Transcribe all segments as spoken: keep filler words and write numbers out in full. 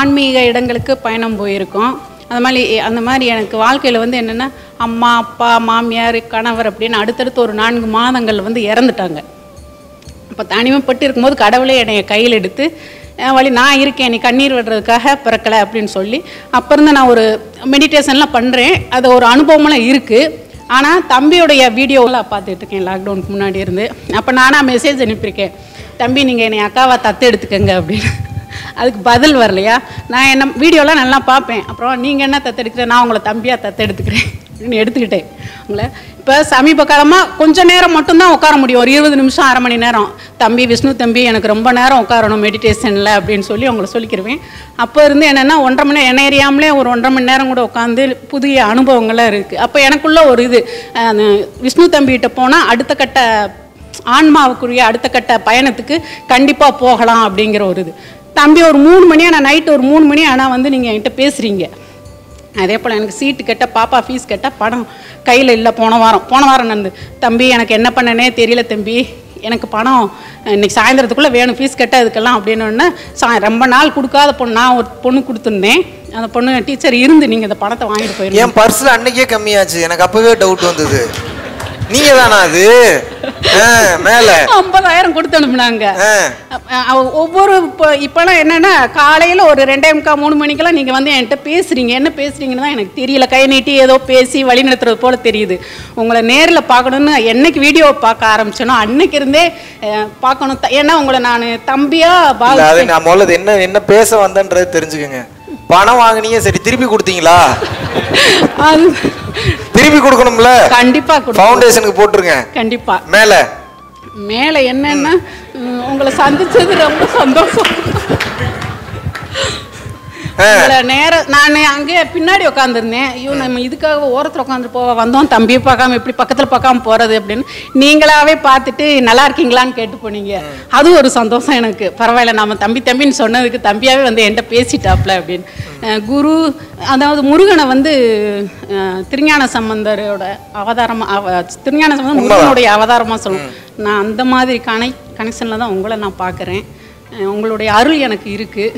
ஆன்மீக இடங்களுக்கு பயணம் போயிருக்கோம். அந்த மாதிரி அந்த மாதிரி எனக்கு வாழ்க்கையில் வந்து என்னென்னா அம்மா அப்பா மாமியார் கணவர் அப்படின்னு அடுத்தடுத்து ஒரு நான்கு மாதங்கள் வந்து இறந்துட்டாங்க. அப்போ தனிமைப்பட்டு இருக்கும்போது கடவுளே என்னை கையில் எடுத்து வழி நான் இருக்கேன், நீ கண்ணீர் விடுறதுக்காக பிறக்கலை அப்படின்னு சொல்லி அப்போ இருந்து நான் ஒரு மெடிடேஷன்லாம் பண்ணுறேன். அது ஒரு அனுபவமெல்லாம் இருக்குது. ஆனால் தம்பியோடைய வீடியோவெல்லாம் பார்த்துட்ருக்கேன் லாக்டவுனுக்கு முன்னாடி இருந்து. அப்போ நானாக மெசேஜ் அனுப்பியிருக்கேன், தம்பி நீங்கள் என்னை அக்காவை தத்து எடுத்துக்கங்க அப்படின்னு. அதுக்கு பதில் வரலையா? நான் என்ன வீடியோலாம் நல்லா பார்ப்பேன். அப்புறம் நீங்கள் என்ன தத்தெடுக்கிறேன், நான் உங்களை தம்பியாக தத்தெடுத்துக்கிறேன் அப்படின்னு எடுத்துக்கிட்டேன் உங்களை. இப்போ சமீப காலமாக கொஞ்சம் நேரம் மட்டும்தான் உட்கார முடியும், ஒரு இருபது நிமிஷம் அரை மணி நேரம். தம்பி விஷ்ணு தம்பி எனக்கு ரொம்ப நேரம் உட்காரணும் மெடிடேஷனில் அப்படின்னு சொல்லி உங்களை சொல்லிக்கிருவேன். அப்போ இருந்து என்னென்னா ஒன்றரை மணி நேரம் என்ன எறியாமலே ஒரு ஒன்றரை மணி நேரம் கூட உட்காந்து புதிய அனுபவங்கள்லாம் இருக்குது. அப்போ எனக்குள்ள ஒரு இது விஷ்ணு தம்பிகிட்ட போனால் அடுத்த கட்ட ஆன்மாவுக்குரிய அடுத்த கட்ட பயணத்துக்கு கண்டிப்பாக போகலாம் அப்படிங்கிற ஒரு இது. தம்பி ஒரு மூணு மணி ஆனால் நைட்டு ஒரு மூணு மணி ஆனால் வந்து நீங்கள் என்கிட்ட பேசுகிறீங்க. அதே போல் எனக்கு சீட்டு கட்ட பாப்பா ஃபீஸ் கட்ட பணம் கையில் இல்லை. போன வாரம் போன வாரம் நடந்து தம்பி எனக்கு என்ன பண்ணனே தெரியல தம்பி, எனக்கு பணம் இன்றைக்கி சாயந்தரத்துக்குள்ளே வேணும் ஃபீஸ் கட்ட அதுக்கெல்லாம் அப்படின்னு. சா ரொம்ப நாள் கொடுக்காத பொண்ணு நான் ஒரு பொண்ணு கொடுத்துருந்தேன். அந்த பொண்ணு டீச்சர் இருந்து நீங்கள் இந்த பணத்தை வாங்கிட்டு போயிருந்தீங்க. என் பர்ஸில் அன்னைக்கே கம்மியாச்சு, எனக்கு அப்போவே டவுட் வந்தது. நீங்க தானா அது? மேல ஐம்பதாயிரம் கொடுத்து அனுப்புனாங்க. ஒவ்வொரு இப்போ இப்போலாம் என்னன்னா காலையில் ஒரு ரெண்டே முக்கால் மூணு மணிக்கெல்லாம் நீங்கள் வந்து என்கிட்ட பேசுகிறீங்க. என்ன பேசுகிறீங்கன்னு தான் எனக்கு தெரியல. கை நீட்டி ஏதோ பேசி வழி நடத்துறது போல தெரியுது. உங்களை நேரில் பார்க்கணுன்னு என்னைக்கு வீடியோவை பார்க்க ஆரம்பிச்சேனோ அன்னைக்கு இருந்தே பார்க்கணும். ஏன்னா உங்களை நான் தம்பியா அது நான் முதல்ல என்ன என்ன பேச வந்தேன்றது தெரிஞ்சுக்கோங்க. பணம் வாங்கினீங்க, சரி திருப்பி கொடுத்தீங்களா? அது திருப்பி கொடுக்கணும்ல, கண்டிப்பா ஃபவுண்டேஷனுக்கு போட்டுருங்க. கண்டிப்பா. மேல மேல என்னன்னா உங்களை சந்திச்சது ரொம்ப சந்தோஷம். நேரம் நான் அங்கே பின்னாடி உட்காந்துருந்தேன். ஐயோ நம்ம இதுக்காக ஓரத்தில் உட்காந்து போ வந்தோம், தம்பியை பார்க்காம எப்படி பக்கத்தில் பார்க்காம போகிறது அப்படின்னு நீங்களாவே பார்த்துட்டு நல்லா இருக்கீங்களான்னு கேட்டு போனீங்க. அது ஒரு சந்தோஷம் எனக்கு. பரவாயில்ல நம்ம தம்பி தம்பின்னு சொன்னதுக்கு தம்பியாகவே வந்து என்கிட்ட பேசிட்டாப்ல அப்படின்னு. குரு அதாவது முருகனை வந்து திருஞான சம்பந்தரோட அவதாரமாக திருஞான சம்பந்தர் முருகனுடைய அவதாரமாக சொல்லணும். நான் அந்த மாதிரி கனை கனெக்ஷனில் தான் உங்களை நான் பார்க்குறேன். உங்களுடைய அருள் எனக்கு இருக்குது.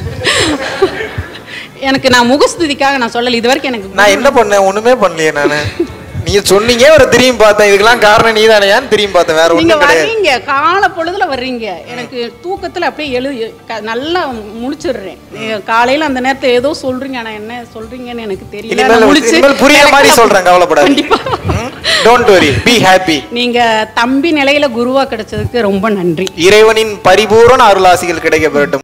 எனக்கு நான் முகஸ்துதிக்காக நான் சொல்லல இது வரைக்கும். எனக்கு நான் என்ன பண்ணேன்? ஒண்ணுமே பண்ணலையே நானு. நீங்க சொன்னீங்க, ஒரு திரும்பி பார்த்தேன். இதுக்கெல்லாம் காரணம் நீ தானேயான்னு திரும்பி பார்த்தேன். வேற ஒண்ணும் கிடையாது. நீங்க காலை பொழுதுல வர்றீங்க, எனக்கு தூக்கத்துல அப்படியே எழு நல்லா முழிச்சிடுறேன். காலையில அந்த நேரத்துல ஏதோ சொல்றீங்க, ஆனா என்ன சொல்றீங்கன்னு எனக்கு தெரியல. புரியுற மாதிரி சொல்றேன், கவலைப்படாத. கண்டிப்பா. Don't worry, be happy. நீங்க தம்பி நிலையில குருவா கிடைச்சதுக்கு ரொம்ப நன்றி. இறைவனின் பரிபூரண அருளாசிகள் கிடைக்க பெறட்டும்.